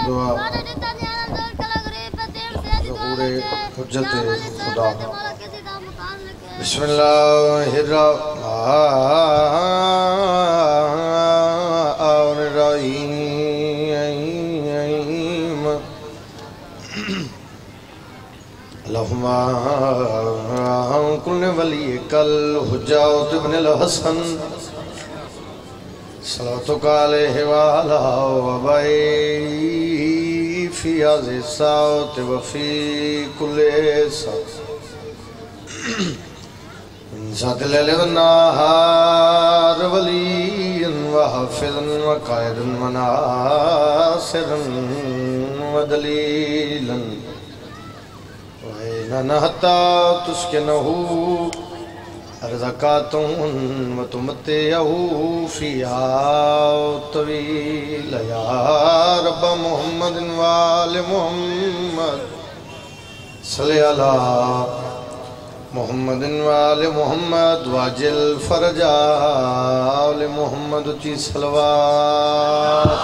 دعا ظہور حجت خدا بسم اللہ الرحمن الرحیم اللہم کل ولیک الحجت ابن الحسن صلواتک علیہ وعلا وبائی فی عزی الساعت وفی کل ساعت من ساعت اللیل والنہار ولی وحافظ وقائد وناصر ودلیلا وَإِنَّ حَتَّى تُسْكِنَهُ رزقات وتمتعه فيها طويل يا رب محمد وآل محمد صل على محمد وآل محمد واجل فرجا آل محمد کی صلوات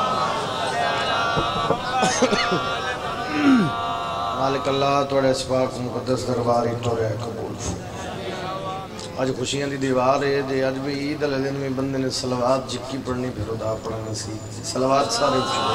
مالک اللہ توڑے سپاک مقدس درباری توڑے قبول آج خوشیاں دی دیوار ہے دے آج بھی عید علیہ دن میں بندے نے صلوات جکی پڑھنی پھر ادا پڑھنا سی صلوات سارے چھوڑے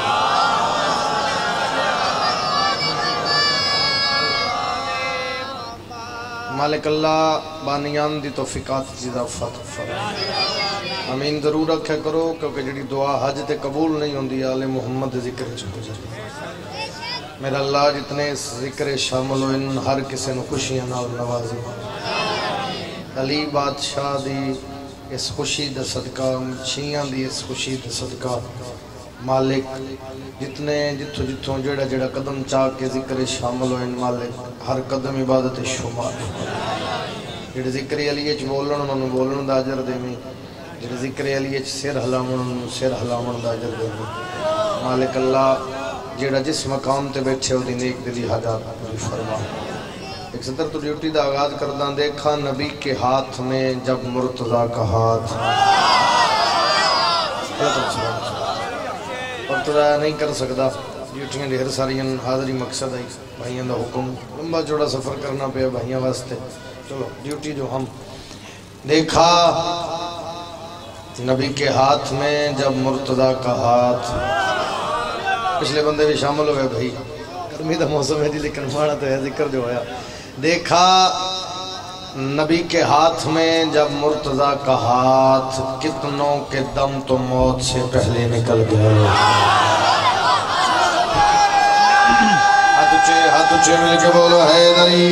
مالک اللہ بانیان دی توفیقات جیدہ فتح فرمائے امین ضرور رکھے کرو کیونکہ جڑی دعا حج تے قبول نہیں ہوندی آل محمد ذکر چھو جائے میرا اللہ جتنے اس ذکر شامل ہوئے ہر کسی نے خوشیاں نال نوازی علی بادشاہ دی اس خوشی دا صدقہ چھیاں دی اس خوشی دا صدقہ مالک جتنے جتوں جڑا قدم چاہ کے ذکر شامل ہوئے مالک ہر قدم عبادت شمار جڑے ذکر علیہ بولن بولن دا اجر دے میں جڑے ذکر علیہ سر ہلاون دا اجر دے میں مالک اللہ جڑا جس مقام تے بیٹھے ہو دی نیک دلی حاجات پوری فرما ایک صدر تو ڈیوٹی دا آغاز کرداں دیکھا نبی کے ہاتھ میں جب مرتضیٰ کا ہاتھ وقت ضائع نہیں کر سکتا ڈیوٹیاں ڈھیر ساریاں حاضری مقصد ہے بھائیاں دا حکم لمبا چوڑا سفر کرنا پہ بھائیاں واسطے چلو ڈیوٹی جو ہم دیکھا نبی کے ہاتھ میں جب مرتضیٰ کا ہاتھ پچھلے بندے بھی شامل ہوئے بھائی گرمی دا موسم ہے جی لیکن مانا تو ہے ذکر جو ہویا دیکھا نبی کے ہاتھ میں جب مرتضیٰ کا ہاتھ کتنوں کے دم تو موت سے پہلے نکل گئے ہاتھ اچھے مل کے بولو حیدری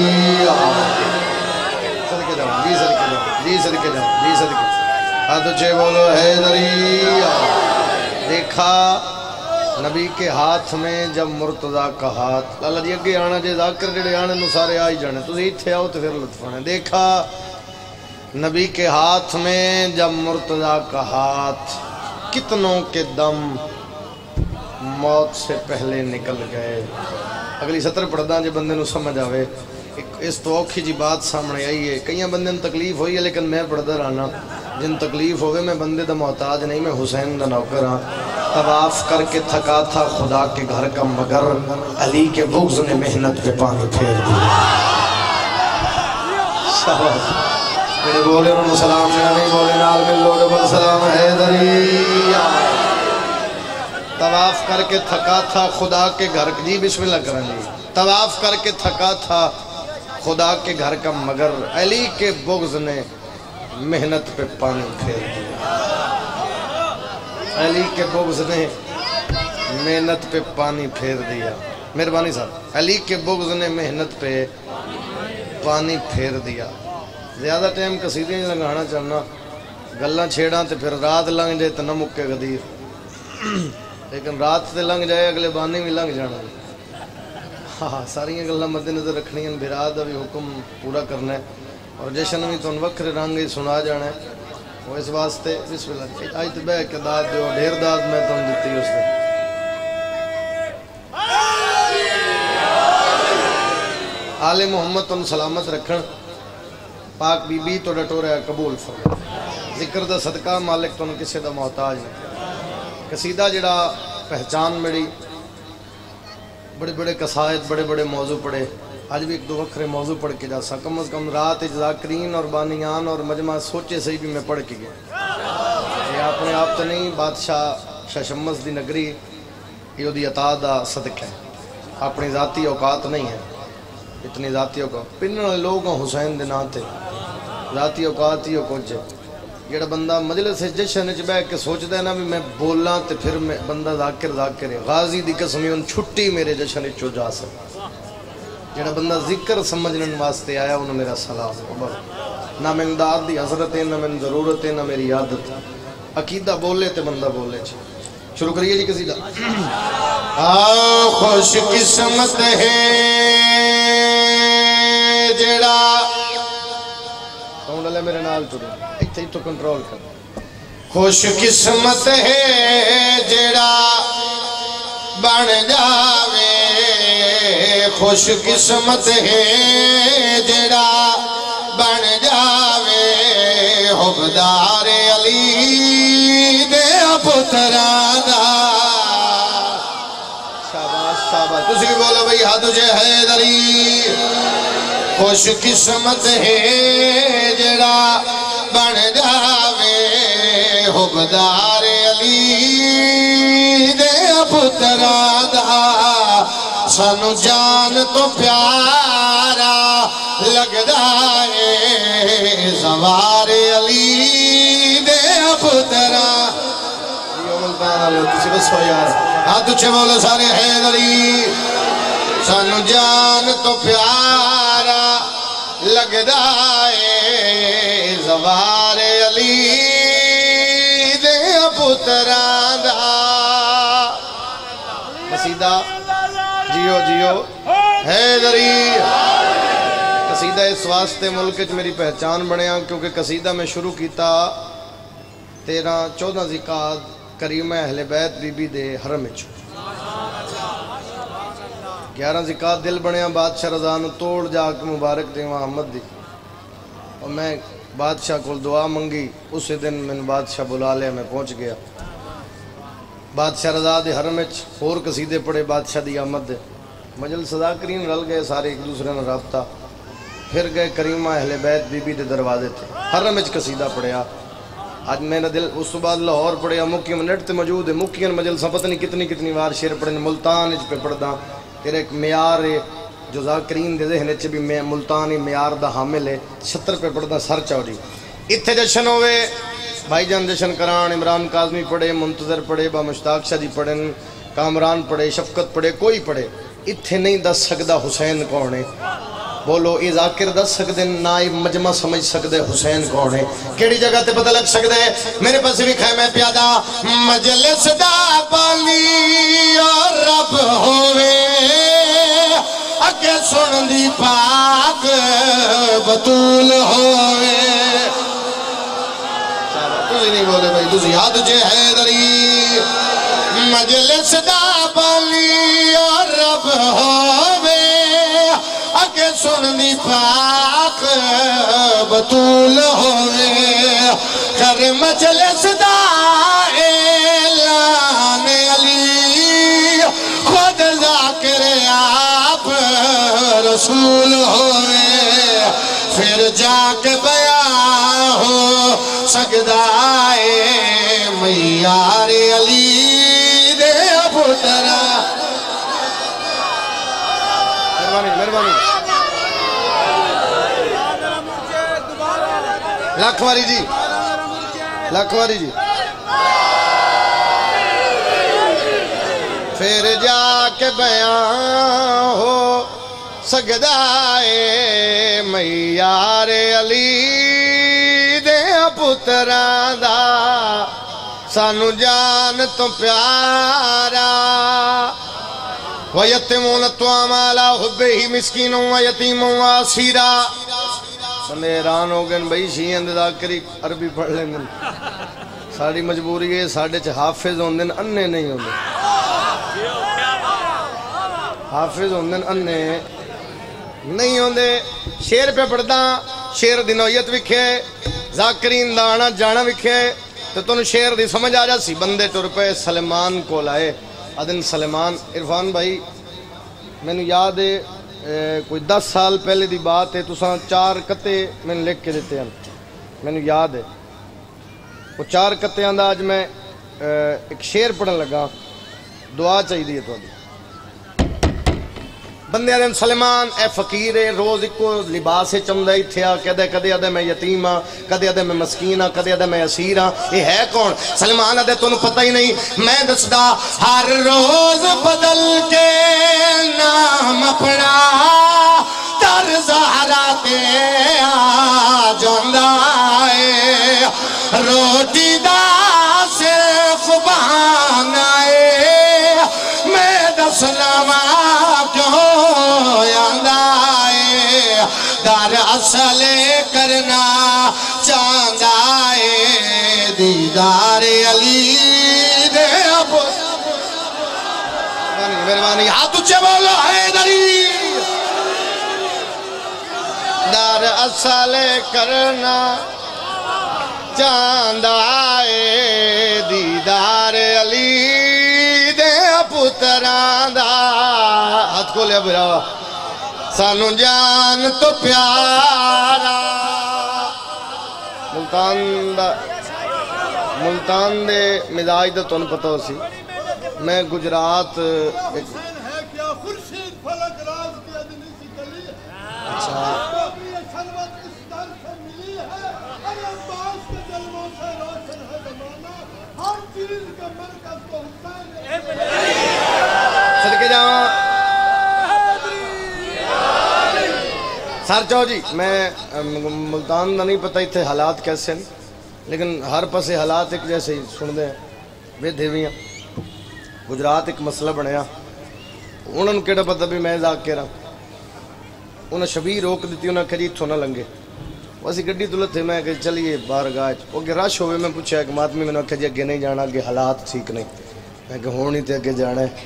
صدقے جاؤ جی صدقے جاؤ جی صدقے جاؤ جی صدقے ہاتھ اچھے بولو حیدری دیکھا نبی کے ہاتھ میں جب مرتضیٰ کا ہاتھ اللہ جی اگے آنا جے ذاکر جڑے آنے نو سارے آئی جانے تو ایتھے آؤ تو پھر لطف آنے دیکھا نبی کے ہاتھ میں جب مرتضیٰ کا ہاتھ کتنوں کے دم موت سے پہلے نکل گئے اگلی سطر پڑھداں جے بندے نو سمجھ آوے اس تو اوکھی جی بات سامنے آئی ہے کئیاں بندے نو تکلیف ہوئی ہے لیکن میں پڑھدا رہنا جن تکلیف ہوئے میں بندے دا محتاج نہیں میں حسین دا نوکر ہاں طواف کر کے تھکا تھا خدا کے گھر کا مگر علی کے بغض نے محنت پہ پانی پھیر دیا میرے بولے انہوں سلام میرا نہیں بولے نال میں لوڑے بل سلام حیدری طواف کر کے تھکا تھا خدا کے گھر جی بسم اللہ کریں جی طواف کر کے تھکا تھا خدا کے گھر کا مگر علی کے بغض نے محنت پہ پانی پھیر دیا علی کے بغض نے محنت پہ پانی پھیر دیا مہربانی صاحب علی کے بغض نے محنت پہ پانی پھیر دیا زیادہ ٹائم قصیدے نہیں لنگانا چلنا گلاں چھیڑاں تے پھر رات لنگ جائے تو نہ مکے غدیر لیکن رات تے لنگ جائے اگلے بانی بھی لنگ جانا ہاں ساریاں گلاں مد نظر رکھنی ہیں براد بھی حکم پورا کرنا ہے اور جشن بھی تو وکھر رنگ ہی سنا جانا ہے وہ اس واسطے بسم اللہ آج تو بے کے داد جو ڈھیر داد میں تم دیتی اس نے آل محمد تم سلامت رکھن پاک بی بی تو ڈٹو رہا قبول فرما ذکر دا صدقہ مالک تو کسی دا محتاج نہیں قصیدہ جڑا پہچان میری بڑے بڑے قصائد بڑے بڑے موضوع پڑھے، آج بھی ایک دو وکھرے موضوع پڑھ کے جا سا، کم از کم رات ذاکرین اور بانیان اور مجمع سوچے صحیح بھی میں پڑھ کے گیا۔ یہ اپنے آپ تو نہیں، بادشاہ شاہ شمس دی نگری یہ دی عطا دا صدق ہے، اپنی ذاتی اوقات نہیں ہے، اتنی ذاتی اوقات پنن والے لوگ ہیں حسین دے نا تے ذاتی اوقات ہی کچھ ہے۔ جڑا بندہ مجلس جشن وچ بیٹھ کے سوچدا ہے نا بھی میں بولاں تے پھر میں بندہ ذاکر ہے، غازی دی قسم ان چھٹی میرے جشن وچوں جا سکتا۔ جڑا بندہ ذکر سمجھنے واسطے آیا انہوں میرا سلام، نہ میں امداد دی حضرت ہے، نہ میں ضرورت ہے، نہ میری عادت ہے۔ عقیدہ بولے تے بندہ بولے چھے۔ شروع کریے جی قصیدہ۔ خوش قسمت ہے جڑا ساؤنڈ والے میرے نال چڑے ایتھے تو کنٹرول کر۔ خوش قسمت ہے جڑا بن جاوے، خوش قسمت ہے جڑا بن جاوے، حبدار علی دے پتراں دا۔ شاباش شاباش، تسی بھی بولو بھئی ہاں تجھے حیدری۔ خوش قسمت ہے جڑا بن جاوے، حبدار علی دے پتراں دا۔ سانو جان تو پیارا لگدا ہے زوار علی دے پتراں۔ تسی بس ہو یار، ہاں تجھے بولے سارے حیدری۔ سانو جان تو پیارا لگدا ہے زوار علی دے پتراں دا۔ قصیدہ جیو جیو حیدری۔ قصیدہ اس واسطے ملک وچ میری پہچان بنیا کیونکہ قصیدہ میں شروع کیتا 13-14 ذیقعد کریمہ اہل بیت بی بی دے حرم وچ، 11 ذیقعد دل بنیا بادشاہ رضا نو توڑ جا کے مبارک دے محمد دی، اور میں بادشاہ کو دعا منگی، اسی دن میں بادشاہ بلا لیا، میں پہنچ گیا بادشاہ رضا دے حرم وچ، اور قصیدے پڑھے بادشاہ دی آمد دے، مجلس ذاکرین رل گئے سارے ایک دوسرے نے رابطہ، پھر گئے کریمہ اہل بیت بی بی دے دروازے تھے، حرم وچ قصیدہ پڑھیا۔ آج میرا دل اس بعد لاہور پڑھیا، مکیم نیٹ تے موجود ہے، مکیم مجلساں پتہ نہیں کتنی وار شعر پڑھنے، ملتان وچ پہ پڑھدا، تیرے ایک معیار ہے جو ذاکرین دے ذہن وچ بھی ملتانی معیار دا حامل ہے، 76 پہ پڑھدا سر چوڑی۔ اتھے جشن ہوئے، بھائی جان جشن کران، عمران کاظمی پڑھے، منتظر پڑھے، با مشتاق شاہ جی پڑھن، کامران پڑھے، شفقت پڑھے، کوئی پڑھے، اتھے نہیں دس سکدا حسین کون ہے۔ بولو اے ذاکر دس سکدے نہ اے مجمع سمجھ سکدے حسین کون ہے، کیڑی جگہ تے پتہ لگ سکدے۔ میرے پاس بھی خیمہ پیادہ مجلس دا بالی اور رب ہوئے، اگے سن دی پاک بطول ہوئے۔ تسی نہیں بولے بھائی، تسی یاد جے حیدری۔ مجلس دا بالی اور رب ہوئے، اگے سن دی پاک بطول ہوئے۔ کر مجلس دا اعلان علی، خود ذاکر آپ رسول ہوئے، پھر جا کے بیان ہو سکدا ہے معیار علی دے پتراں۔ مہربانی لکھواری جی، لکھواری جی۔ پھر جا کے بیان ہو سکدا ہے معیار علی دے پتراں دا، سانو جان تو پیارا۔ وَيَتِّمُونَ الطَّعَامَ عَلَىٰ حُبِّهِ مِسْكِينًا وَيَتِيمًا وَأَسِيرًا۔ بندے حیران ہو گئے بھائی شیعہ دے ذاکری عربی پڑھ لیں گے، ساری مجبوری ہے، ساڑھے چھ حافظ ہوندے اننے نہیں ہوندے، حافظ ہوندے اننے نہیں ہوندے۔ شیر پہ پڑھدا، شیر دی نوعیت وکھے، ذاکرین دا آنا جانا وکھے، تو تنوں شیر دی سمجھ آ جا سی۔ بندے ٹر پے سلیمان کو لائے، ادن سلیمان، عرفان بھائی مینوں یاد ہے کوئی 10 سال پہلے دی بات ہے، تساں 4 کتے میں لکھ کے دیتے ہیں، مینوں یاد ہے وہ 4 کتیاں دا اج میں ایک شعر پڑھن لگا، دعا چاہیے تھوڑی۔ بندے آدھے سلیمان اے فقیر ہے، روز ایکو لباس چمدا ایتھے آ، کدے آدھے میں یتیم ہاں، کدے آدھے میں مسکین ہاں، کدے آدھے میں اسیر ہاں، یہ ہے کون؟ سلیمان آدھے تانوں پتہ ہی نہیں، میں دسدا ہر روز بدل کے نام اپنا طرز حالات آ جاندا ہے، روٹی دا صرف بہانہ ہے، میں دسنا کیوں در اصل کرنا چاہتا ہے دیدار علی دے ابو۔ مہربانی ہاتھ اچھے بولو حیدری۔ در اصل کرنا چاہتا ہے دیدار علی دے پتران دا۔ ہاتھ کو لیا براوا سانو جان تو پیارا ملتان دے مزاج دا تون پتہ ہو سی، میں گجرات صدقے جاواں سر چاہو جی، میں ملتان دا نہیں پتہ اتھے حالات کیسے ہیں، لیکن ہر پسے حالات ایک جیسے ہی سن دے ہیں بے دھیویاں۔ گجرات ایک مسئلہ بنیا، انہوں نے کہڑا پتہ بھی میں ذاک کہہ رہا، انہوں نے شبیر روک دیتی، انہوں نے کہا جی اتھوں نہ لنگے، ویسی گڈی دلت تھے، میں کہ چلیے باہر گاہ وہ کہ رش ہوئے، میں پوچھا ایک ماتمی میں نے کہا جی اگے نہیں جانا، اگے حالات ٹھیک نہیں، میں کہ ہونی تے اگے جانا ہے،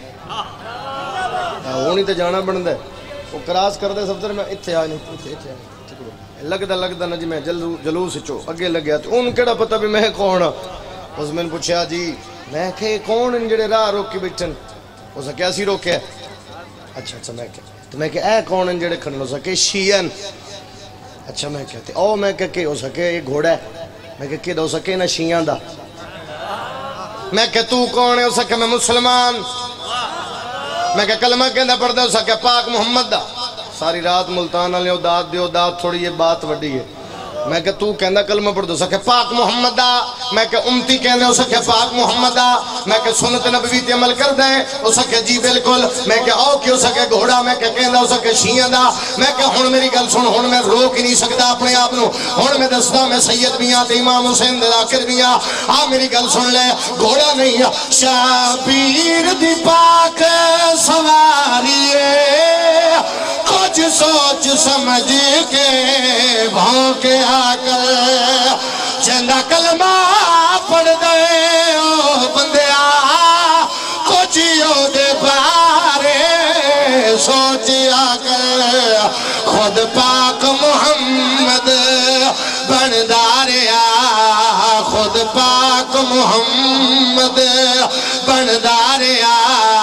ہونی تے جانا بندا ہے، وہ کراس کر دے سب میں اتھے آ نہیں لگدا نا جی میں جلوس چو اگے لگیا، تو ان کیڑا پتہ بھی میں کون ہاں؟ اس میں نے پوچھا جی میں کہ کون ان جڑے راہ روک کے بیٹھن؟ اس نے کیا سی روکیا؟ اچھا میں کہ تو میں کہ اے کون ان جڑے کھڑن؟ اس نے کہ شیعن۔ اچھا میں کہتے او میں کہ ہو سکے یہ گھوڑا ہے، میں کہ ہو سکے نہ شیعان دا، میں کہ تو کون ہے؟ ہو سکے میں مسلمان، میں کہ کلمہ کہندہ پڑھ دے، ہو سکے پاک محمد دا۔ ساری رات ملتان والے داد دیو داد تھوڑی یہ بات وڈی ہے، میں کہ تو کہندہ کلمہ پڑھ دو سکے پاک محمد دا، میں کہ امتی کہندے ہو سکے پاک محمد دا، میں کہ سنت نبوی تے عمل کر دیں ہو سکے جی بالکل، میں کہ او کی ہو سکے گھوڑا، میں کہ کہندہ ہو سکے شیعہ دا، میں کہ ہن میری گل سن، ہن میں روک ہی نہیں سکتا اپنے آپ نو، ہن میں دستا میں سید میاں تے امام حسین دے ذاکر میاں، میری گل سن لے، گھوڑا نہیں شبیر دی پاک سواریے، کچھ سوچ سمجھ کے بھونکے آ کر چندہ کلمہ پڑھ دے او بندیا، کچھ یو دے بارے سوچ آ کر خود پاک محمد بنداریا، خود پاک محمد بنداریا،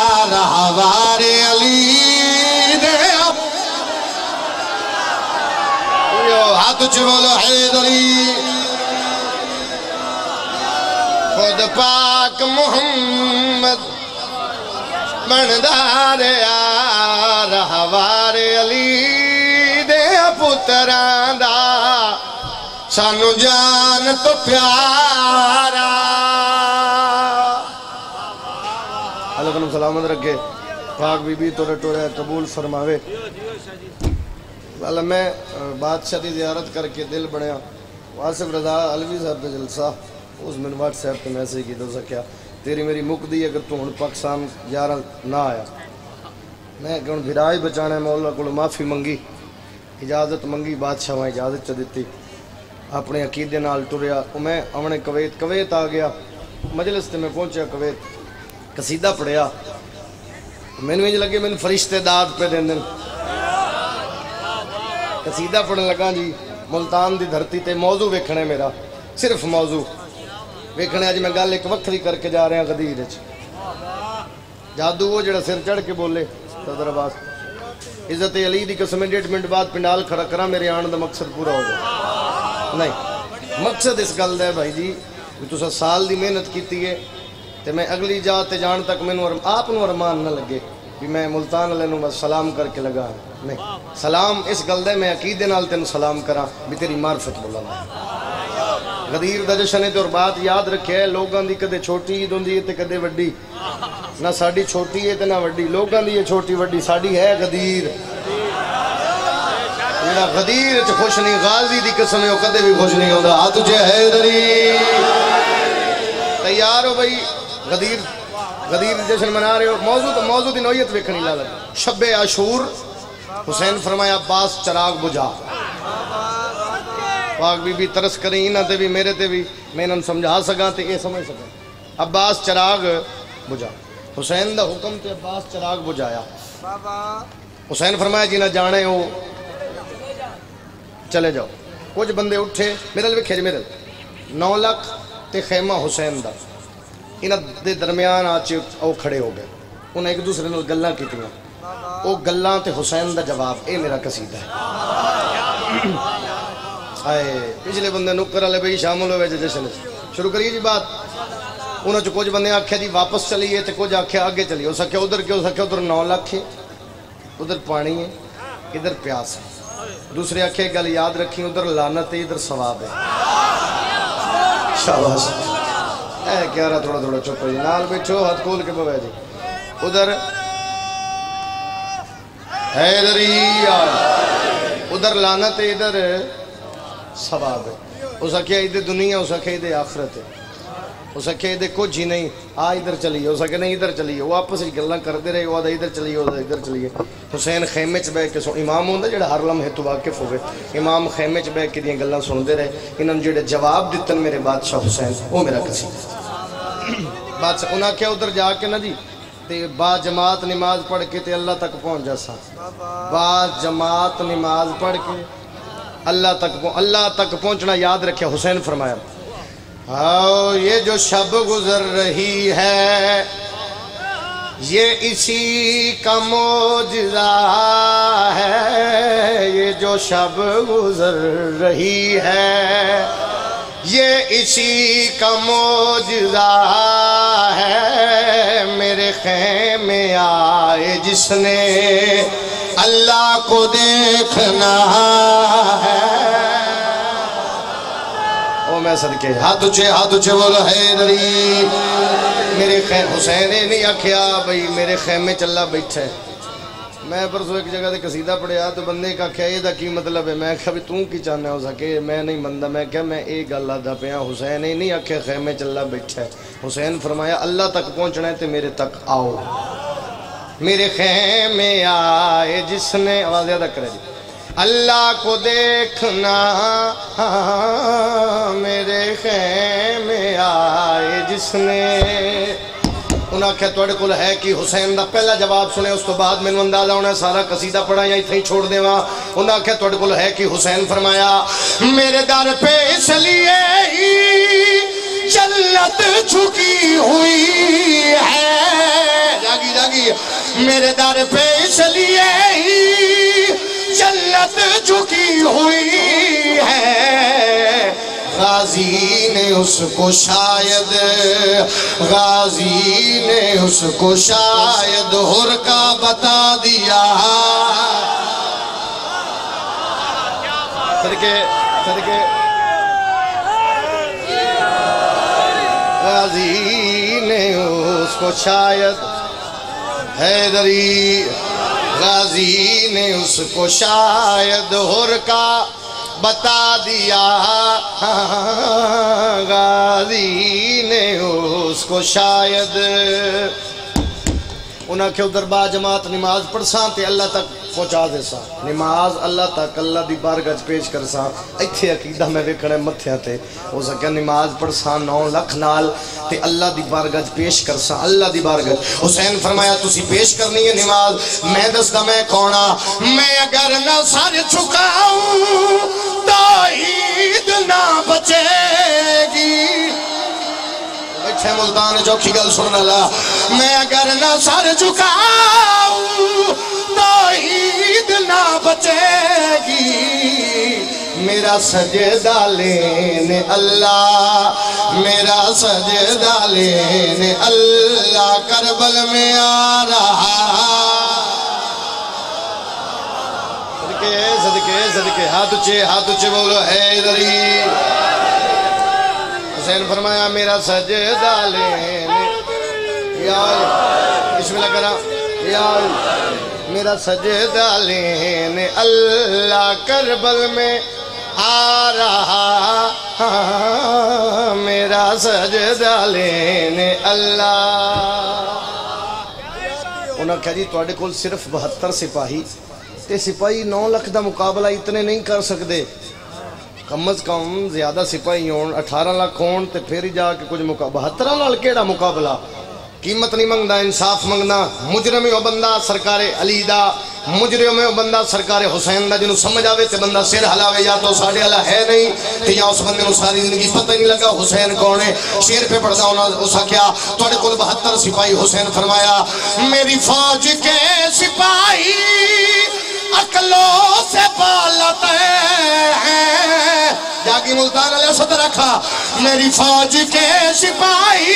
رہوار علی دے ہاتھ اچھے بولو حیدری، خود پاک محمد بندار رہوار علی دے پتران دا، سانو جان تو پیارا۔ اللہ کنم سلامت رکھے، پاک بی بی توڑے ٹوڑے قبول فرماوے۔ اللہ میں بادشاہ دی زیارت کر کے دل بڑھیا، واسف رضا علوی صاحب دے جلسہ، اس میں واٹس ایپ پہ میسیج کی تو سکیا تیری میری مک دی اگر تو ہن پاکستان 11 نہ آیا، میں کہ ہن بھرائی بچانے مولا کو معافی منگی، اجازت منگی، بادشاہ وہاں اجازت چا دیتی، اپنے عقیدے نال ٹریا، میں امنے کویت آ گیا، مجلس تے میں پہنچیا کویت، قصیدہ پڑھیا، میں نے لگے میں فرشتے داد پہ دین دن، قصیدہ پڑھنے لگا جی، ملتان دی دھرتی تے موضوع ویکھنے میرا، صرف موضوع ویکھنے آج میں گل ایک وقت ہی کر کے جا رہے ہیں غدیر، جادو وہ جڑا سر چڑھ کے بولے، صدر عباس عزت علی دی قسم 1.5 منٹ بعد پنڈال کھڑا کرا میرے آن دا مقصد پورا ہو گیا نہیں مقصد اس گل ہے بھائی جی تسا سال دی محنت کیتی ہے تے میں اگلی جا تے جان تک مینوں آپ نو ارمان نہ لگے بھی میں ملتان والے نو بس سلام کر کے لگا نہیں سلام اس گل دے میں عقیدے نال تینوں سلام کراں بھی تیری معرفت بولاں غدیر دا جشن ہے تے اور بات یاد رکھے لوگاں دی کدے چھوٹی عید ہوندی ہے تے کدے وڈی نہ ساڈی چھوٹی ہے تے نہ وڈی لوگاں دی ہے چھوٹی وڈی ساڈی ہے غدیر جڑا غدیر وچ خوش نہیں غازی دی قسم ہے او کدے بھی خوش نہیں ہوندا ہاتھ تجھے حیدری تیار ہو بھائی غدیر جشن منا رہے ہو موضوع دی نوعیت ویکھنی لا شب عاشور حسین فرمایا عباس چراغ بجھا پاک بی بی ترس کریں انہاں تے بھی میرے تے بھی میں انہاں سمجھا سکاں تے اے سمجھ سکاں عباس چراغ بجھا حسین دا حکم تے عباس چراغ بجھایا حسین فرمایا جی نہ جانے ہو چلے جاؤ کچھ بندے اٹھے میرے لئے کھیج میرے 9 لاکھ تے خیمہ حسین دا انہاں دے درمیان آچے او کھڑے ہو گئے انہیں ایک دوسرے نے گلاں کی تیاں او گلاں تے حسین دا جواب اے میرا قصیدہ ہے آئے پچھلے بندے نکر والے بھئی شامل ہوئے جشن شروع کریے جی بات انہوں نے کچھ بندے آکھیا جی واپس چلیے تے کچھ آکھیا آگے چلیے ہو سکے ادھر کیوں سکے ادھر 9 لاکھ ہے ادھر پانی ہے ادھر پیاس ہے دوسرے آکھے گل یاد رکھیں ادھر لعنت ہے ادھر ثواب ہے شاباش اے کیا رہا تھوڑا تھوڑا چپ جی نال بیٹھو ہاتھ کھول کے بوے جی ادھر حیدری ادھر لعنت ہے ادھر ثواب ہے اس اکھے ادھر دنیا اس اکھے ادھر آخرت ہے اس اکھے ادھر کچھ ہی نہیں ادھر چلیے اس اکھے نہیں ادھر چلیے وہ آپس ہی گلاں کرتے رہے وہ ادھر چلیے ادھر چلیے حسین خیمے چ بیٹھ کے امام ہوندا جڑا ہر لمحے تو واقف ہوئے امام خیمے چ بیٹھ کے دیاں گلاں سنتے رہے انہاں نے جڑے جواب دتن میرے بادشاہ حسین وہ میرا قصیدہ بادشاہ انہاں کیا ادھر جا کے نا جی تے با جماعت نماز پڑھ کے تے اللہ تک پہنچ جاسا با جماعت نماز پڑھ کے اللہ تک پہنچنا یاد رکھے حسین فرمایا یہ جو شب گزر رہی ہے یہ اسی کا معجزہ ہے یہ جو شب گزر رہی ہے یہ اسی کا معجزہ ہے میرے خیمے آئے جس نے اللہ کو دیکھنا ہے او میں صدقے ہاتھ اچھے بولو حیدری میرے خیم حسین نہیں آکھیا بھئی میرے خیمے چلا بیٹھا ہے میں پرسو ایک جگہ دے قصیدہ پڑھیا تو بندے کا کیا یہ دا کی مطلب ہے میں کہا بھی توں کی چاہنے ہو سکے میں نہیں مندہ میں کہا میں ایک اللہ دا پیا حسین نہیں آکھیا خیمے چلا بیٹھا ہے حسین فرمایا اللہ تک پہنچنا ہے تے میرے تک آؤ میرے خیمے آئے جس نے آواز زیادہ کرے جی اللہ کو دیکھنا میرے خیمے آئے جس نے انہاں کہا توڑے کل ہے کہ حسین دا پہلا جواب سنے اس تو بعد میں نے اندازہ ہونا سارا قصیدہ پڑھا یا اتھائی چھوڑ دے وہاں انہاں کہا توڑے کل ہے کہ حسین فرمایا میرے در پہ اس لیے ہی جنت جھکی ہوئی ہے جاگی میرے در پہ اس لیے ہی جنت جھکی ہوئی ہے غازی نے اس کو شاید ہر کا بتا دیا صدقے غازی نے اس کو شاید حیدری غازی نے اس کو شاید ہر کا بتا دیا غازی نے اس کو شاید انہاں کے ادھر با جماعت نماز پڑھساں تے اللہ تک پہنچا دے سا نماز اللہ تک اللہ دی بارگاہ پیش کر سا ایتھے عقیدہ میں ویکھنے متھیاں تے ہو سکیا نماز پڑھساں 9 لاکھ نال تے اللہ دی بارگاہ پیش کر سا اللہ دی بارگاہ حسین فرمایا تسی پیش کرنی ہے نماز میں دستا میں کونا میں اگر نہ سر چکاؤں تو عید نہ بچے گی بیٹھے ملتان چوکھی گل سننا لا میں اگر نہ سر جھکاؤں تو عید نہ بچے گی میرا سجدہ لینے اللہ میرا سجدہ لینے اللہ کربل میں آ رہا صدقے صدقے ہاتھ اچھے بولو حیدری حسین فرمایا میرا سجدہ لینے یا بسم اللہ کرا یا میرا سجدہ لینے اللہ کربل میں آ رہا میرا سجدہ لینے اللہ انہاں کہا جی توڑے کول صرف 72 سپاہی تے سپاہی 9 لاکھ دا مقابلہ اتنے نہیں کر سکتے کم از کم زیادہ سپاہی ہون 18 لاکھ ہون تے پھر ہی جا کے کچھ مقابلہ 72 نال کیڑا مقابلہ قیمت نہیں منگنا انصاف منگنا مجرم ہو بندہ سرکار علی دا مجرم ہو بندہ سرکار حسین دا جنہوں سمجھ آوے تے بندہ سر حلاوے یا تو ساڑھے اللہ ہے نہیں تے یا اس بندے نو ساری زندگی پتہ نہیں لگا حسین کون ہے شیر پہ پڑھتا ہونا اسا کیا توڑے کل 72 سپاہی حسین فرمایا میری فوج کے سپاہی عقلوں سے پالتے ہیں جاگی ملتان علیہ صدر رکھا میری فوج کے سپاہی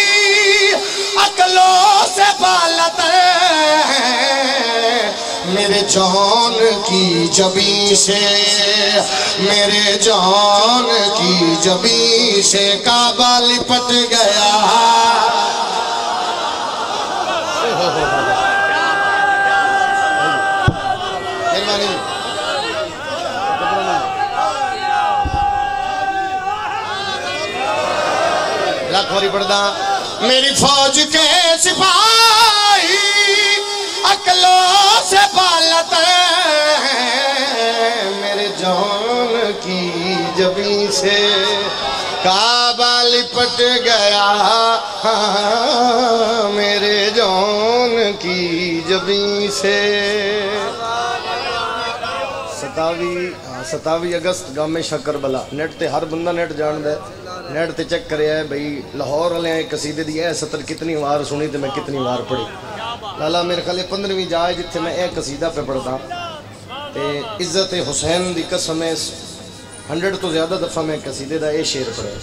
عقلوں سے پالتے ہیں میرے جان کی جبیں سے میرے جان کی جبیں سے کعبہ لپٹ گیا لاکھوری پڑھدا میری فوج کے سپاہی عقلوں سے پالتے ہیں میرے جان کی جبیں سے کعبہ لپٹ گیا میرے جان کی جبیں سے 27 اگست گام شکر بلا نیٹ تے ہر بندہ نیٹ جان دے نیٹ تے چیک کرے ہے بھئی لاہور والے ہیں قصیدے دی اے سطر کتنی وار سنی تے میں کتنی وار پڑھی لالا میرے خیال 15ویں جائے جتھے میں اے قصیدہ پہ پڑھتا تے عزت حسین دی قسم 100 تو زیادہ دفعہ میں قصیدے دا اے شعر پڑھے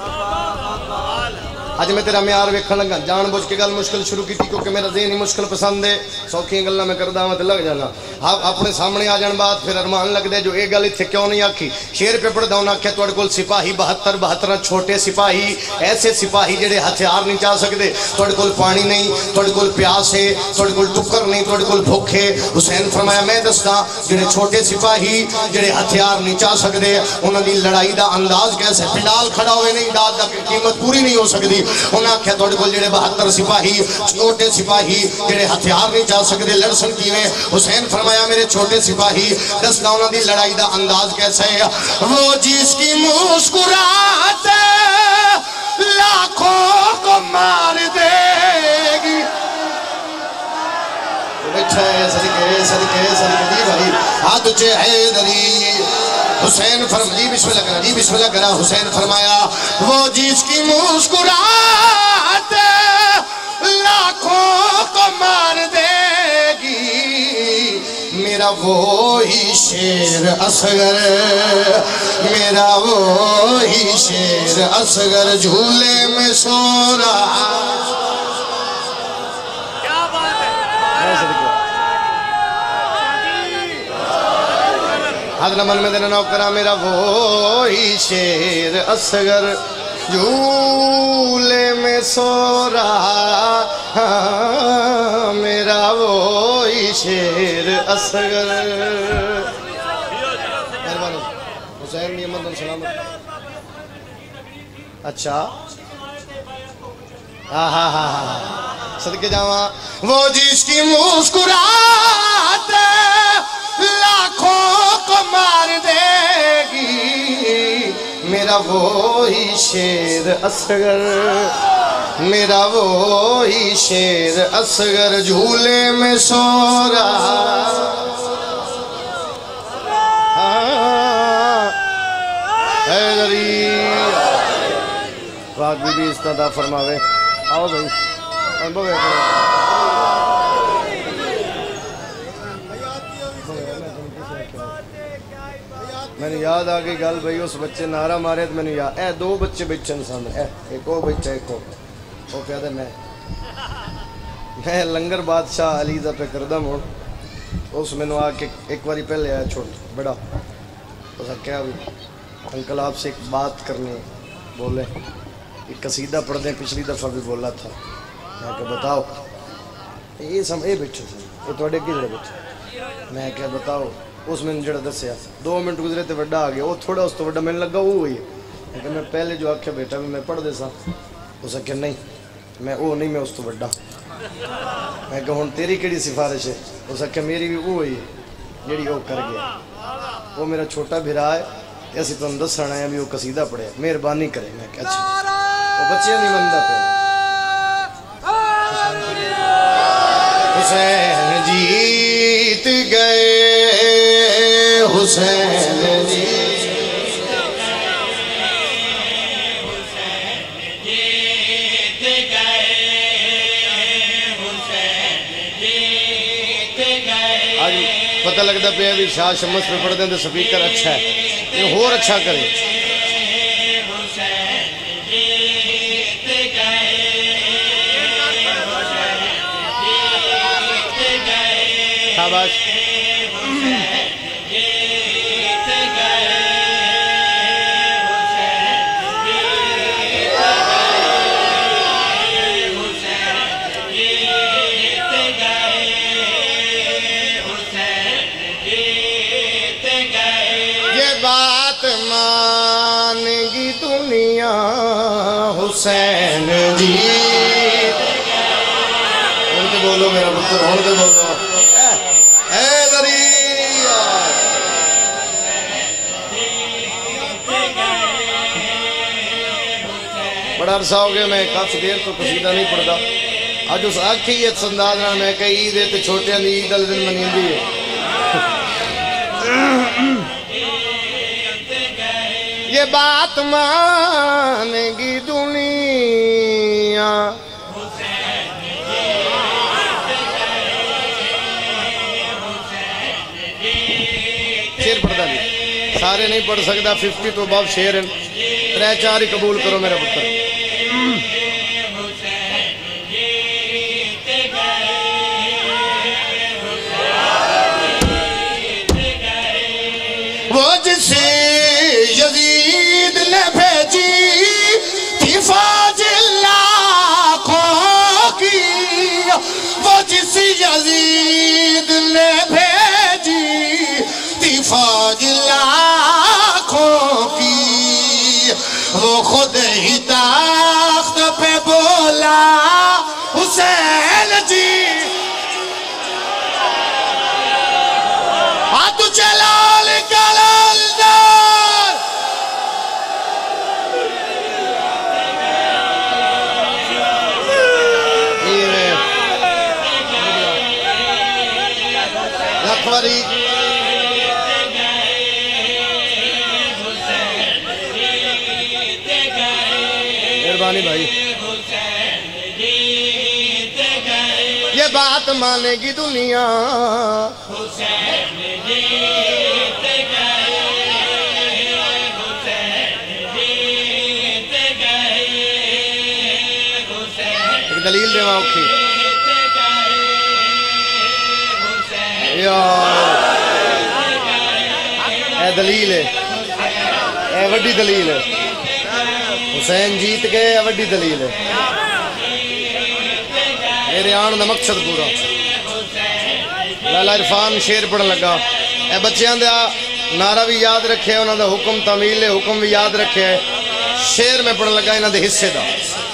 آج میں تیرا معیار ویکھن لگا جان بوجھ کے گل مشکل شروع کی تھی کیونکہ میرا ذہن ہی مشکل پسند ہے سوکھی گلاں میں کردا ہاں تے لگ جانا آپ اپنے سامنے آ جان بعد پھر ارمان لگ دے جو اے گل ایتھے کیوں نہیں آکھی شیر پہ پڑھدا ہوں آکھیا تواڈے کول سپاہی 72 چھوٹے سپاہی ایسے سپاہی جڑے ہتھیار نہیں چا سکدے تواڈے کول پانی نہیں تواڈے کول پیاس ہے تواڈے کول ٹکر نہیں تواڈے کول بھوک ہے حسین فرمایا میں دسدا جڑے چھوٹے سپاہی جڑے ہتھیار نہیں چا سکدے انہاں دی لڑائی دا انداز کیسے پنڈال کھڑا ہوئے نہیں داد دا قیمت پوری نہیں ہو سکدی انہاں کہا توڑے کول جڑے 72 سپاہی چھوٹے سپاہی جڑے ہتھیار نہیں چاہ سکتے لڑسن کیویں حسین فرمایا میرے چھوٹے سپاہی دس گاؤں دی لڑائی دا انداز کیسے ہے وہ جس کی مسکرات لاکھوں کو مار دے گی صدقے دی بھائی ہاتھ اچھے حیدری حسین فرمایا جی بسم اللہ کرا حسین فرمایا وہ جس کی مسکرات لاکھوں کو مار دے گی میرا وہی شیر اصغر میرا وہی شیر اصغر جھولے میں سو رہا حضر من میں دینا نوکرہ میرا وہی شیر اصغر جھولے میں سو رہا میرا وہی شیر اصغر حسین نیمت سلامت اچھا صدقے جاواں وہ جس کی مسکرات لاکھوں کو مار دے گی میرا وہی شیر اصغر میرا وہی شیر اصغر جھولے میں سو رہا حیدری پاک بی بی استعداد فرماوے آؤ بھائی میں نے یاد آ گئی گل بھائی اس بچے نعرہ مارے تو میں نے یاد اے دو بچے بیٹھے انسان ایک وہ بچہ ایک وہ کہتا میں لنگر بادشاہ علیزہ پہ کردہ موڑ اس میں نے آ کے ایک باری پہلے آیا چھوڑ بڑا اس نے کیا بھی انکل آپ سے ایک بات کرنی بولے ایک قصیدہ پڑھ دیں پچھلی دفعہ بھی بولا تھا میں کہ بتاؤ یہ بیٹھے تھے یہ توڑے کی جڑے بیٹھے میں کہ بتاؤ اس میں جڑا دسیا 2 منٹ گزرے تو وڈا آ گیا وہ تھوڑا اس تو وڈا میں لگا وہ ہوئی ہے کہ میں پہلے جو آکھیا بیٹا بھی میں پڑھ دے سا اس نے کہ نہیں میں وہ نہیں میں اس تو وڈا میں کہ ہن تیری کیڑی سفارش ہے اس نے کہ میری بھی وہ ہوئی ہے جیڑی وہ کر گیا وہ میرا چھوٹا بھرا ہے ایسی تو ہم دسنا ہے بھی وہ قصیدہ پڑھے مہربانی کرے میں کہ اچھا وہ بچے نہیں بندہ پہ حسین جیت گئے حسین جیت گئے آج پتہ لگتا پہ ابھی شاہ شمس پہ پڑھ دیں تو سپیکر اچھا ہے یہ اور اچھا کرے شاباش حسین جی ان کے بولو میرا پتر ان کے بولو اے دریا بڑا عرصہ ہو گیا میں کافی دیر تو قصیدہ نہیں پڑھتا آج اس آکھی اس انداز نہ میں کہ عید ہے تو چھوٹیاں دی عید دن منیندی ہے یہ بات مانے گی دنیا شیر پڑھتا نہیں سارے نہیں پڑھ سکتا 50 تو ابو شیر ہیں 3-4 ہی قبول کرو میرا پتر وہ جسے یزید نے بھیجی تھی فوج لاکھوں کی وہ جس یزید نے بھیجی تھی فوج لاکھوں کی وہ خود ہی تخت پہ بولا حسین جی ہاتھ چلال مہربانی بھائی یہ بات مانے گی دنیا ایک دلیل دے وہاں اوکھی اے دلیل ہے اے وڈی دلیل ہے حسین جیت گئے اے وڈی دلیل ہے میرے آن دا مقصد پورا لالا عرفان شیر پڑھن لگا اے بچیاں دا نعرہ بھی یاد رکھے انہاں دا حکم تعمیل حکم بھی یاد رکھے شیر میں پڑھن لگا انہاں دے حصے دا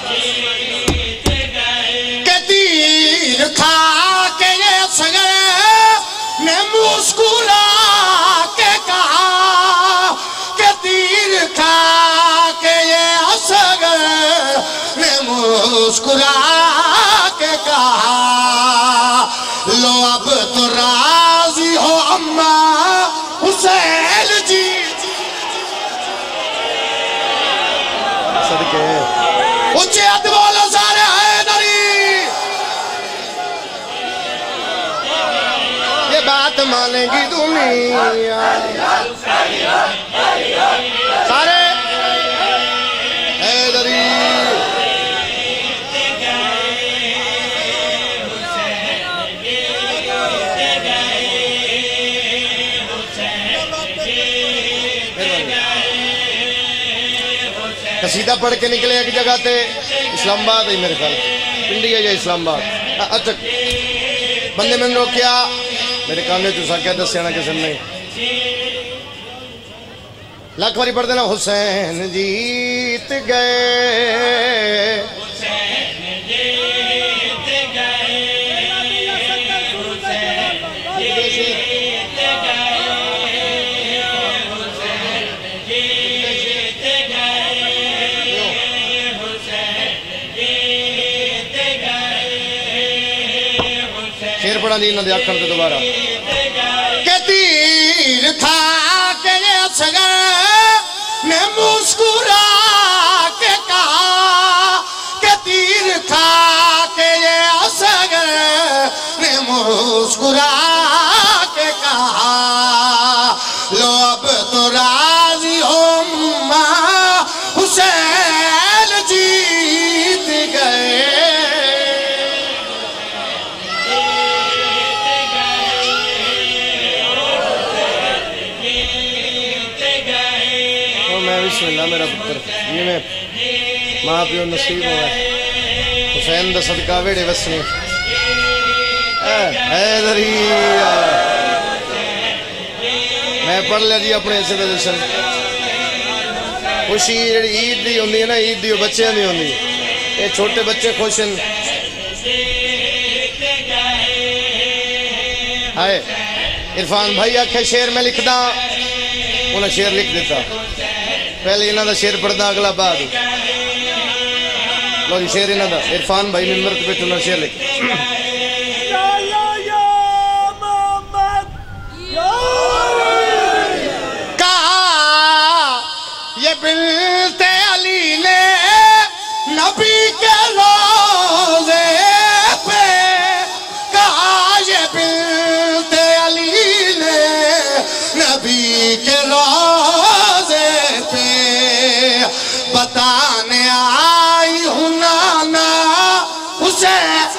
کہ تیر کھا کے یہ سگے نے مسکرا کے کہا کہ تیر کھا کے یہ اصغر نے مسکرا کے کہا لو اب تو راضی ہو اماں حسین جی صدقے اچھے ہاتھ بولو سارے مانے گی دنیا سارے حیدری قصیدہ پڑھ کے نکلے ایک جگہ تے اسلام آباد ہے میرے خیال پنڈی ہے یا اسلام آباد اچھا بندے میں نے روکیا میرے کانے چوسا کیا دس سینا کسے نہیں لاکھ باری پڑھ دینا حسین جیت گئے شیر پڑھا جی انہوں نے آکھن تے دوبارہ کہ تیر تھا کہ یہ اصغر نے مسکرا کے کہا کہ تیر تھا کہ یہ اصغر نے مسکرا کے کہا لو اب تو راضی ہو ماں حسین جیت گئے بسم اللہ میرا پتر یہ میں ماں پیو نصیب ہوا حسین دا صدقہ ویڑے وسنی حیدری میں پڑھ لیا جی اپنے ایسے دے جسن خوشی عید دی ہوندی ہے نا عید دی بچے نہیں ہوندی یہ چھوٹے بچے خوش ہیں آئے عرفان بھائی آکھے شیر میں لکھ دا انہیں شیر لکھ دیتا پہلے انہاں دا شیر پڑھدا اگلا بعد لو جی شیر انہاں دا عرفان بھائی ممبر تے بیٹھے انہاں شیر لکھ کہا یہ بنت علی نے نبی کے روزے پہ کہا یہ بنت علی نے نبی کے روزے پہ بتانے آئی ہوں نانا اسے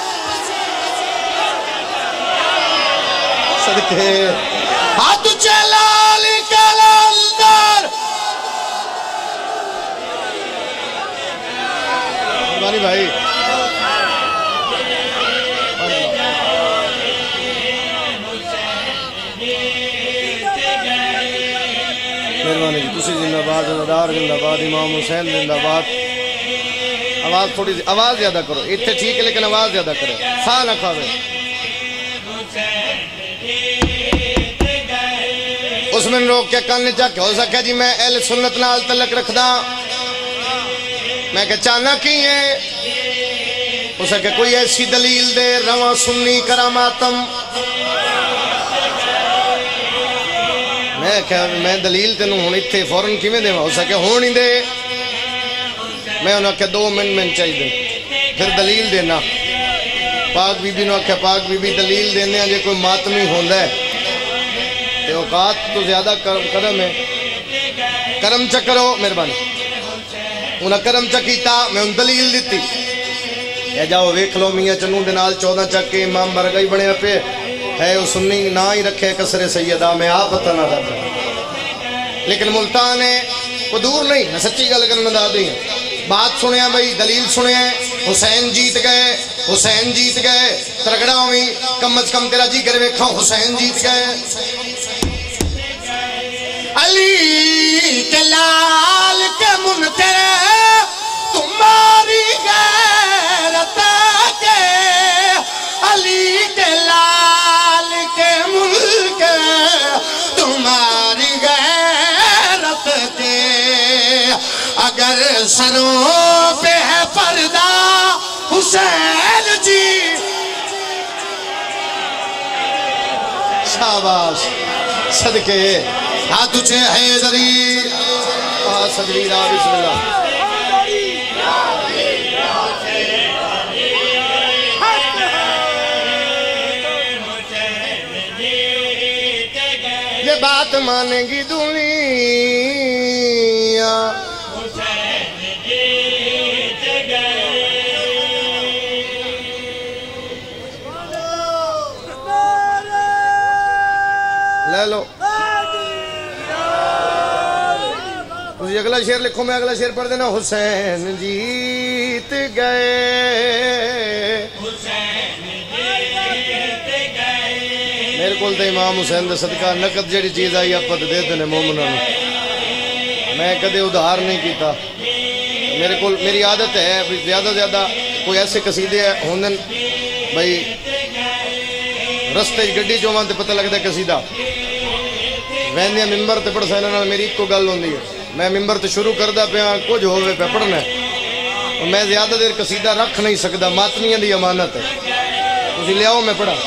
صدقے ہاتھ چلال کلندر مہربانی بھائی مہربانی جی تسی زندہ باد زندہ زندہ باد امام حسین زندہ باد آواز تھوڑی آواز زیادہ کرو اتنے ٹھیک ہے لیکن آواز زیادہ کرو سا نہ کھاوے اس میں روک کے کاننے چاکے ہو سکے جی میں اہل سنت نال تلق رکھ دا میں کہ چانا کی ہے ہو سکے کوئی ایسی دلیل دے رواں سنی کراماتم میں دلیل تینوں ہونی تھے فوراں کی میں دے ہو سکے ہونی دے میں انہوں کہ 2 منٹ چاہی دے پھر دلیل دینا پاک بی بی نو کہ پاک بی بی دلیل دینے ہیں جے کوئی ماتمی ہوندہ ہے تے اوقات تو زیادہ کرم ہے کرم چکرو مہربانی انہاں کرم چکیتا میں ان دلیل دیتی اے جاؤ ویکھ لو میاں چنوں دنال 14 چکے امام برگئی بڑے پہ ہے وہ سنی نہ ہی رکھے کسر سیدہ میں آپ پتہ نہ رکھا لیکن ملتان ہے وہ دور نہیں میں سچی گل کرنا دا دی بات سنے ہیں بھائی دلیل سنے ہیں حسین جیت گئے ترگڑا ہوئی کم از کم تیرا جی کر ویکھا حسین جیت گئے علی کے لال کے منکر تمہاری غیرت کے علی کے لال کے منکر تمہاری غیرت کے اگر سروں پہ ہے پردہ حسین جی شاباش صدقے ہاتھ تجھے حیدری صدری را بسم اللہ بات مانے گی دنیا حسین جیت گئے لے لو تسی اگلا شعر لکھو میں اگلا شعر پڑھ دینا حسین جیت گئے حسین جیت گئے میرے کول تے امام حسین دے صدقہ نقد جڑی چیز آئی آپ دے دینے مومنوں نے میں کدے ادھار نہیں کیتا میرے کول میری عادت ہے زیادہ زیادہ کوئی ایسے قصیدے ہوندن بھائی رستے گڈی چ تے پتہ لگتا ہے قصیدہ ویندیاں ممبر تے پڑھ سینا میری ایک کو گل ہوندی ہے میں ممبر تے شروع کردا پیا کچھ ہوے پہ پڑھنا ہے میں زیادہ دیر قصیدہ رکھ نہیں سکدا ماتنیاں دی امانت ہے تسی لیاؤ میں پڑھا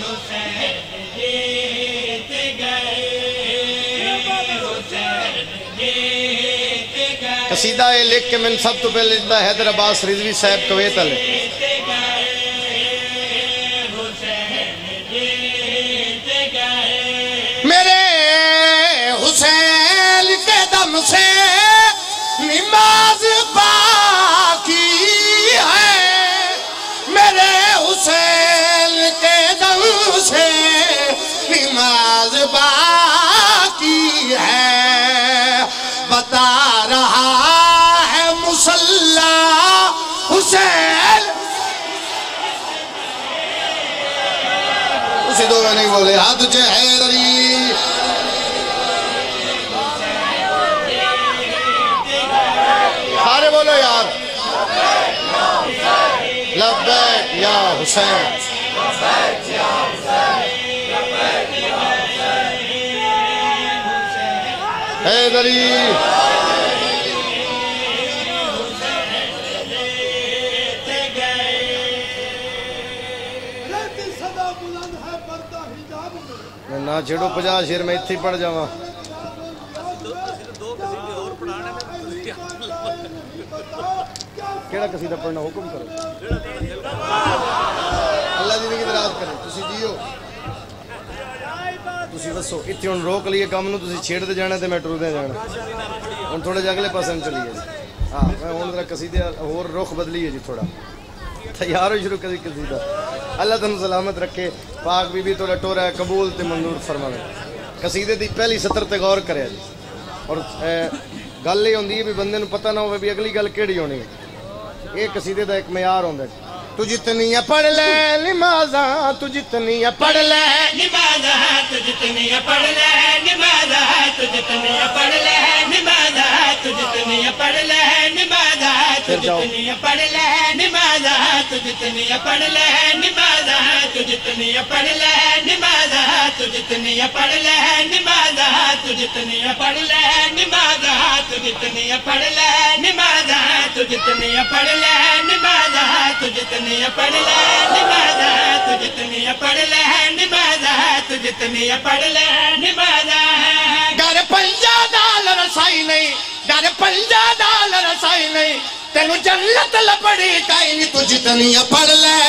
قصیدہ ہے لکھ کے میں سب تو پہلے لکھتا حیدر عباس رضوی صاحب کویت والے میرے حسین کے دم سے نماز باقی ہے میرے حسین کے دم سے نماز باقی ہے بتا رہا ہے مصلی حسین اسی دو میں نہیں بولے ہاتھ اچھے حیدری سارے بولو یار لبیک یا حسین حیدری میں نہ چھڑو 50 شعر میں اتھی پڑھ جاواں کیڑا قصیدہ پڑھنا حکم کرو اللہ زندگی دراز کرے تسی جیو تسی دسو اتھی ہن روک لیے کام نو تسی چھیڑ دے جانا تے میں ٹر دے جانا ہن تھوڑے جے اگلے پاسے چلیے جی ہاں میں ہن ذرا قصیدے اور رخ بدلیے جی تھوڑا تیار ہو شروع کری قصیدہ اللہ تم سلامت رکھے پاک بی بی توڑا ٹورا ہے قبول تے منظور فرماوے قصیدے دی پہلی سطر تے غور کرے جی اور گل یہ ہوندی ہے بھی بندے نو پتہ نہ ہوئے بھی اگلی گل کیڑی ہونی ہے یہ قصیدے دا ایک معیار ہوندا ہے تو جتنی پڑھ لے نمازاں تو جتنی پڑھ لے نمازاں تو جتنی پڑھ لے نمازاں تو جتنی پڑھ لے نمازاں تو جتنی پڑھ لے نمازاں تو جتنی پڑھ لے نمازاں تو جتنی پڑھ لے نمازاں تو جتنی پڑھ لے نمازاں تو جتنی پڑھ لے نمازاں تو جتنی پڑھ لے نمازاں تو جتنی پڑھ لے نمازاں تو جتنی پڑھ لے نمازاں تو جتنی پڑھ لے نمازاں تو جتنی پڑھ لے نمازاں تو جتنی پڑھ لے نمازاں گر پنجا نال رسائی نہیں گر پنجا نال رسائی نہیں تینو جنت لبڑی کائی نہیں تو جتنی پڑھ لے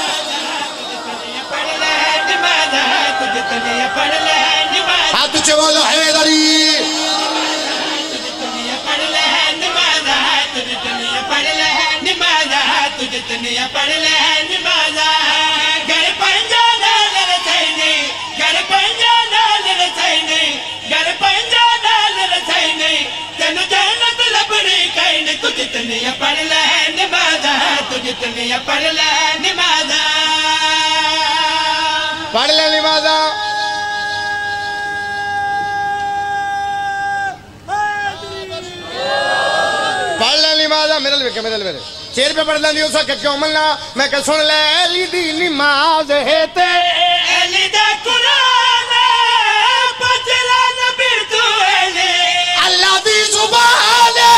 نمازاں تو جتنی پڑھ لے نمازاں ہاتھ چے بولو حیدری تو جتنی پڑھ لے نمازاں تو جتنی پڑھ لے نمازاں تو جتنی پڑھ لے نمازاں گر پنجا نال رسائی نہیں گر پنجا نال رسائی نہیں گر پنجا نال رسائی نہیں تینو جنت لبڑی کائی نہیں تو جتنی پڑھ لے نمازاں تو جتنی پڑھ لے نمازاں پڑھ لے نمازاں پڑھ لے نمازاں میرے لے میرے شیر پہ پڑھ لیں دی اسا کہ کیوں ملنا میں کہ سن لے علی دی نماز ہے تے علی دا قرآن پچلا نبی تو علی اللہ دی زبان ہے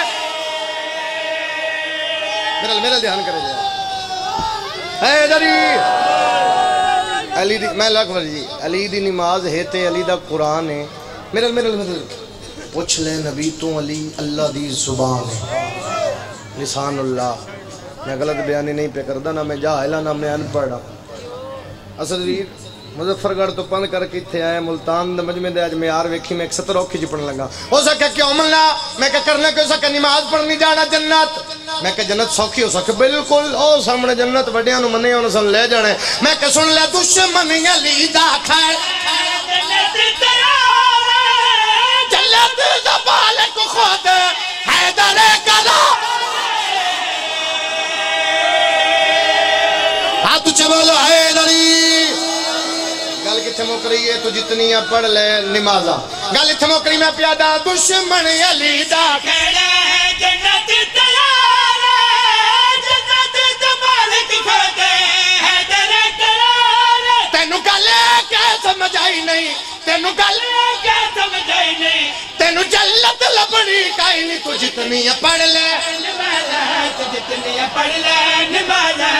میرے دھیان کرے جائے حیدری علی دی میں لاکھ جی علی دی نماز ہے تے علی دا قرآن ہے میرے پوچھ لے نبی تو علی اللہ دی زبان ہے لسان اللہ میں غلط بیانی نہیں پہ کردہ نہ میں جاہلہ نہ میں ان پڑھا اصل ویر مظفرگڑھ تو پند کر کے تھے آئے ملتان دے مجمع دے اجمیار ویکھی میں 170 اوکھی جی پڑھنے لگا ہو سکا کیوں ملنا میں کہ کرنے کو سکا نماز پڑھنی جانا جنت میں کہ جنت سوکھی ہو سکے بالکل او سامنے جنت وڈیاں نو منیا انہوں سن لے جانے میں کہ سن لے دشمنی علی دا خیر جلت دا بالک خود حیدر کلا ہاتھ تجھے بولو حیدری گل کتھے موکری ہے تو جتنی پڑھ لے نمازہ گل کتھے موکری میں پیادہ دشمن علی دا خیر جنت تیار جنت دا بالک خود حیدر کلا تینوں گلے کہ سمجھ آئی نہیں تینوں گلے کہ سمجھ آئی نہیں تینوں جلت لبنی کائی نہیں تو جتنی پڑھ لے نمازہ تو جتنی پڑھ لے نمازہ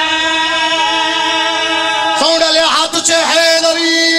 سوڑ لے ہاتھ چھے حیدری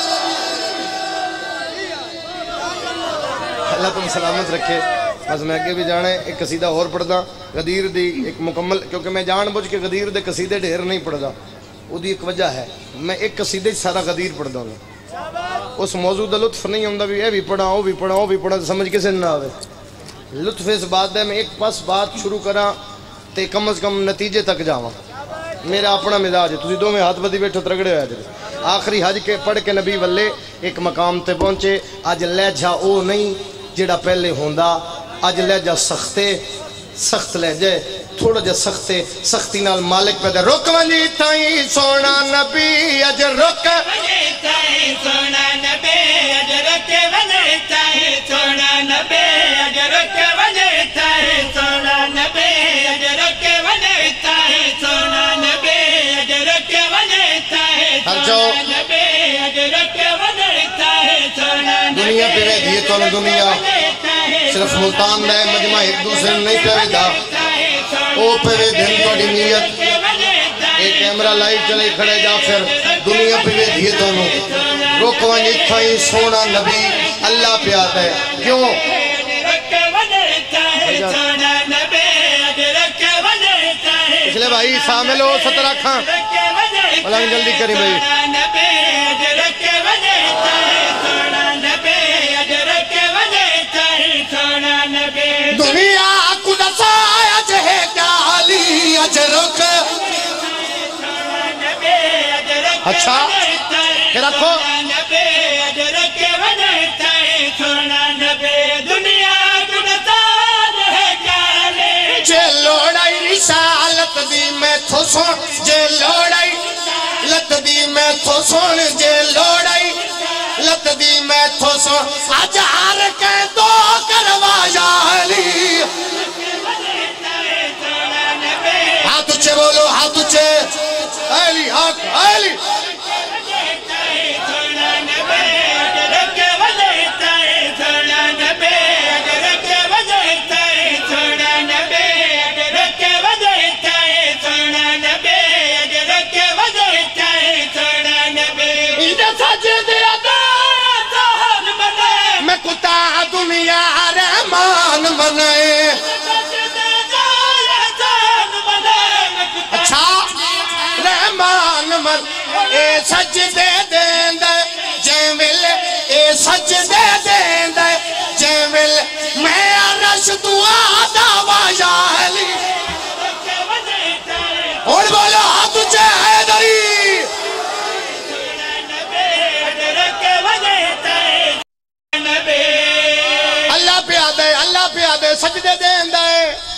اللہ تم سلامت رکھے بس میں آگے بھی جانے ایک قصیدہ اور پڑھ دا غدیر دی ایک مکمل کیونکہ میں جان بوجھ کے غدیر دے قصیدے ڈھیر نہیں پڑھ دا وہ دی ایک وجہ ہے میں ایک قصیدے سارا غدیر پڑھ دا ہوں اس موضوع دا لطف نہیں ہوں بھی اے بھی پڑھا وہ بھی پڑھا وہ بھی پڑھا سمجھ کسے نہ آوے لطف اس بات ہے میں ایک پاس بات شروع کرا تے کم از کم نتیجے تک جاواں میرا اپنا مزاج ہے تسی دو میں ہاتھ بدی بیٹھو ترگڑے ہوئے جائے آخری حج کے پڑھ کے نبی والے ایک مقام تے پہنچے آج لہجہ او نہیں جڑا پہلے ہوندہ آج لہجہ سختے سخت لہجے تھوڑا جا سختے سختی نال مالک پیدا رک ونجی تائیں سونا نبی اج رک ونجی تائیں سونا نبی اج رک ونجی تائیں سونا نبی اج رک ونجی تائیں سونا نبی اج رک ونجی تائیں سونا نبی اج رک ونجی تائیں سونا نبی اج رک ونجی تائیں سونا نبی دنیا پہ رہ دیئے تو دنیا صرف ملتان دے مجمع ایک دوسرے نہیں پہ دا او پہ وے دن توڑی نیت ایک کیمرہ لائیو چلے کھڑے جا پھر دنیا پہ وے دیئے دونوں روکوان جتھائی سونا نبی اللہ پہ آتا ہے کیوں پچھلے بھائی سامل ہو 17 کھاں ملنگ جلدی کری بھائی دنیا کو دسایا جہے جالی اجرک اچھا پھر رکھو جے لوڑائی رسالت دی میں تھو سن جے لوڑائی لت دی میں تھو سن جے لوڑائی لت دی میں تھو سن آج ہر کے دو کروایا علی ہاتھ اچھے بولو ہاتھ اچھے علی حق علی میں کتا دنیا رحمان بنائے اچھا رحمان من اے سجدے دین دے جیمل اے سجدے دین دے جیمل میں عرش دعا دعوا یا علی اور بولو ہاتھ اچھے حیدری اللہ پہ آدھے اللہ پہ آدھے سجدے دین دے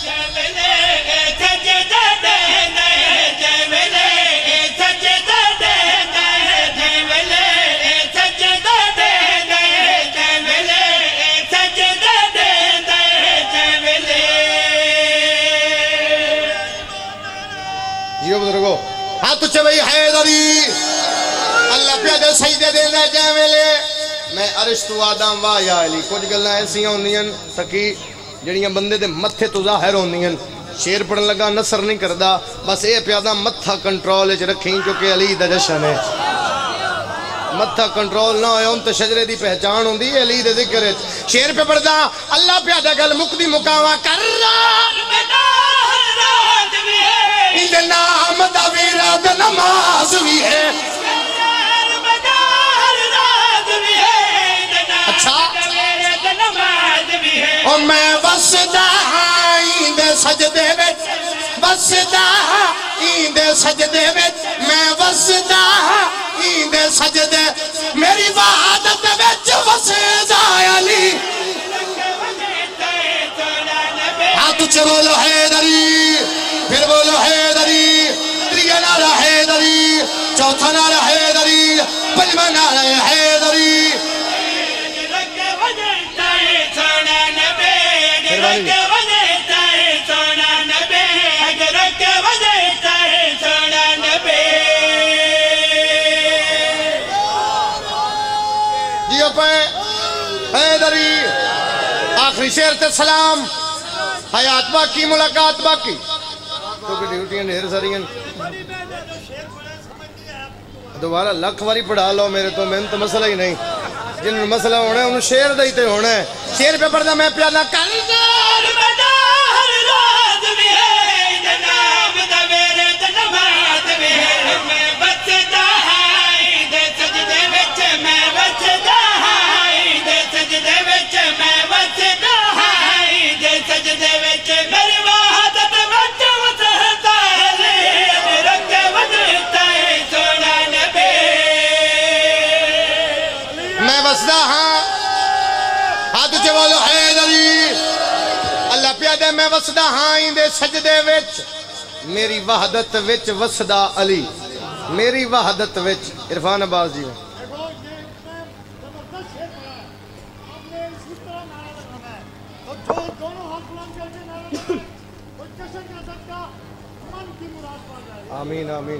جیو بزرگو ہاتھ اچھے بھئی حیدری اللہ پہ آدھے سجدے دین دے جیملے میں عرش تو آدم واہ یا علی کچھ گلنا ایسی ہوندین تاکہ جڑیاں بندے دے متھے تو ظاہر ہوندین شیر پڑھن لگا نصر نہیں کردہ بس اے پیادہ متھا کنٹرول اچھ رکھیں کیونکہ علی دا جشن ہے متھا کنٹرول نہ ہوئے ان تو شجرے دی پہچان ہوندی ہے علی دے ذکر ہے شیر پہ پڑھدا اللہ پیادہ گل مقدی مقاوہ کر رہا اندے نام دا ویراد نماز بھی ہے سجدے وچ وسدا ایندے سجدے وچ میں وسدا ایندے سجدے میری وحدت وچ وسدا علی ہاتھ اچھے بولو حیدری پھر بولو حیدری تریہ نعرہ حیدری چوتھا نعرہ حیدری پنجواں نعرہ حیدری جیو پہ حیدری آخری شعر تے سلام حیات باقی ملاقات باقی کیونکہ ڈیوٹیاں ڈھیر ساری ہیں دوبارہ لکھ واری پڑھا لو میرے تو میں تو مسئلہ ہی نہیں جن میں مسئلہ ہونا ہے انہوں شعر دیتے ہونا ہے شعر پہ پڑھنا میں پیانا کردار بڑا ہر راز بھی ہے جناب دا میرے جنمات بھی ہے میں بچدا ہائی دے سجدے وچ میں بچدا ہائی دے سجدے وچ میں بچدا ہائی دے سجدے وچ میری وحدت وچ وسدا علی رکھ وجتا ہے سونا نبی میں وسدا ہاں ہاتھ اچھے بولو حیدری اللہ پیادے میں وسدا ہاں ایندے سجدے وچ میری وحدت وچ وسدا علی میری وحدت وچ عرفان عباس جی آمین آمین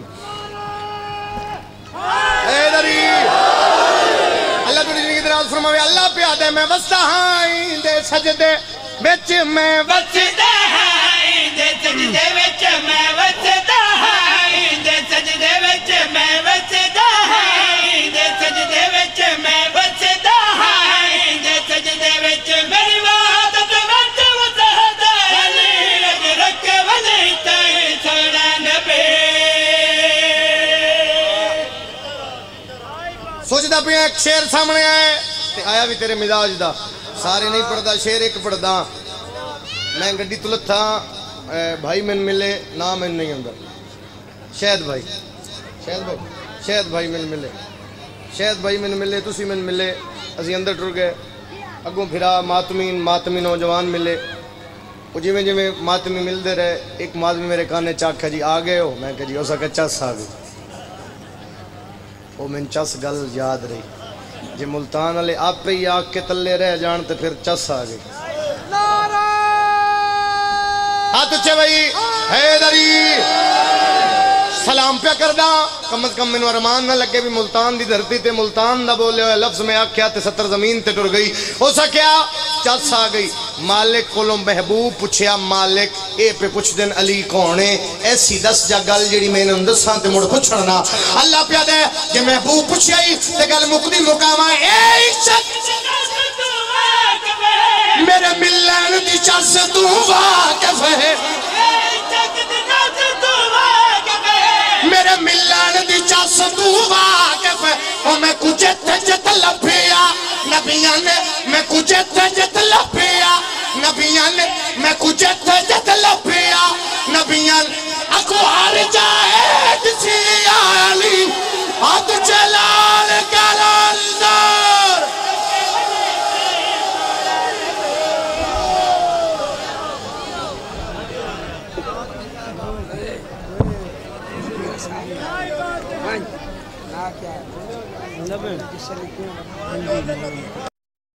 حیدری اللہ تو جنگی دراز فرماوے اللہ پیادے میں وسدا ہاں ایندے سجدے وچ میں وسدا ہاں ایندے سجدے وچ میں وسدا ہاں ایندے سجدے وچ میں وسدا ہاں ایندے سجدے وچ میں وسدا ہاں ایندے سجدے وچ میری وحدت وچ وسدا علی رکھ وجتا ہے سونا نبی سوچدا پیا ایک شعر سامنے آئے تے آیا بھی تیرے مزاج دا سارے نہیں پڑھدا شعر ایک پڑھدا میں گڈی تو لتھا بھائی میں ملے نہ میں نہیں ہوندا شاید بھائی شاید بھائی میں ملے تسی میں ملے اسی اندر ٹر گئے اگوں پھرا ماتمی نوجوان ملے وہ جویں ماتمی مل دے رہے ایک ماتمی میرے کانے چاکھا جی آ گئے ہو میں کہ جی ہو سکے چس آ گئی وہ میں چس گل یاد رہی جی ملتان والے آپ پہ ہی آگ کے تلے رہ جان تو پھر چس آ گئی ہاتھ اچھے بھائی حیدری سلام پہ کردہ کم از کم میں ارمان نہ لگے بھی ملتان دی دھرتی تے ملتان دا بولے ہوئے لفظ میں آکھیا تے 70 زمین تے ٹر گئی ہو سکیا چس آ گئی مالک کولوں محبوب پوچھیا مالک اے پہ پوچھ دن علی کونے ایسی دس جا گل جڑی میں نے دساں تے مڑ پوچھنا اللہ پیا دے کہ محبوب پوچھیا ہی تے گل مقدی مقامہ اے عشق میرے ملن دی چس تو واقف ہے میرے ملن دی چس تو واقف ہے اور میں کچھ جت لپیا نبیاں نے میں کچھ جت لپیا نبیاں نے میں کچھ جت لپیا نبیاں اکوار جائے کسی علی ہاتھ چلال کلندر